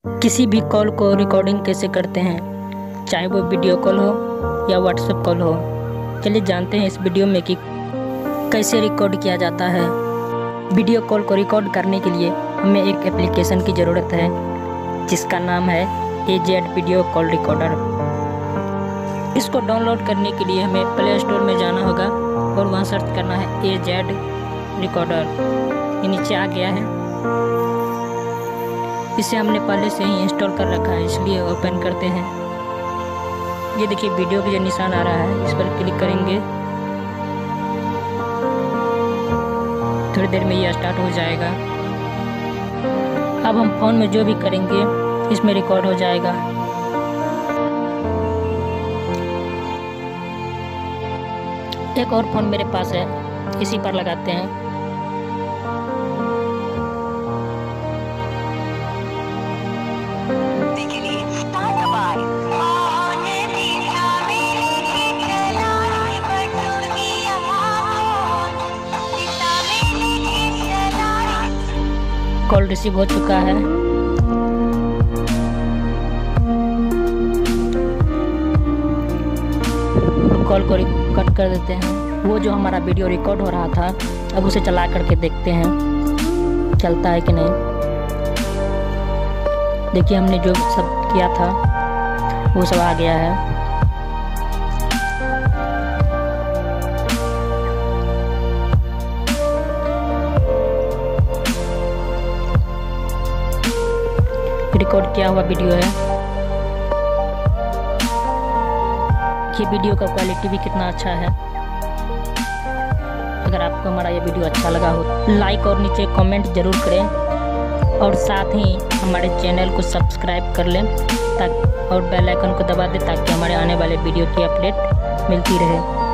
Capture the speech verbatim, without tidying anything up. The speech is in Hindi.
किसी भी कॉल को रिकॉर्डिंग कैसे करते हैं, चाहे वो वीडियो कॉल हो या व्हाट्सएप कॉल हो। चलिए जानते हैं इस वीडियो में कि कैसे रिकॉर्ड किया जाता है। वीडियो कॉल को रिकॉर्ड करने के लिए हमें एक एप्लीकेशन की ज़रूरत है जिसका नाम है A Z video call recorder. इसको डाउनलोड करने के लिए हमें प्ले स्टोर में जाना होगा और वहाँ सर्च करना है ए जेड रिकॉर्डर। ये नीचे आ गया है। इसे हमने पहले से ही इंस्टॉल कर रखा है, इसलिए ओपन करते हैं। ये देखिए वीडियो का जो निशान आ रहा है, इस पर क्लिक करेंगे। थोड़ी देर में ये स्टार्ट हो जाएगा। अब हम फ़ोन में जो भी करेंगे इसमें रिकॉर्ड हो जाएगा। एक और फ़ोन मेरे पास है, इसी पर लगाते हैं। कॉल रिसीव हो चुका है। कॉल को कट कर देते हैं। वो जो हमारा वीडियो रिकॉर्ड हो रहा था, अब उसे चला करके देखते हैं चलता है कि नहीं। देखिए हमने जो सब किया था वो सब आ गया है। रिकॉर्ड किया हुआ वीडियो है। ये वीडियो का क्वालिटी भी कितना अच्छा है। अगर आपको हमारा ये वीडियो अच्छा लगा हो, लाइक और नीचे कमेंट जरूर करें और साथ ही हमारे चैनल को सब्सक्राइब कर लें ताकि और बेल आइकन को दबा दें ताकि हमारे आने वाले वीडियो की अपडेट मिलती रहे।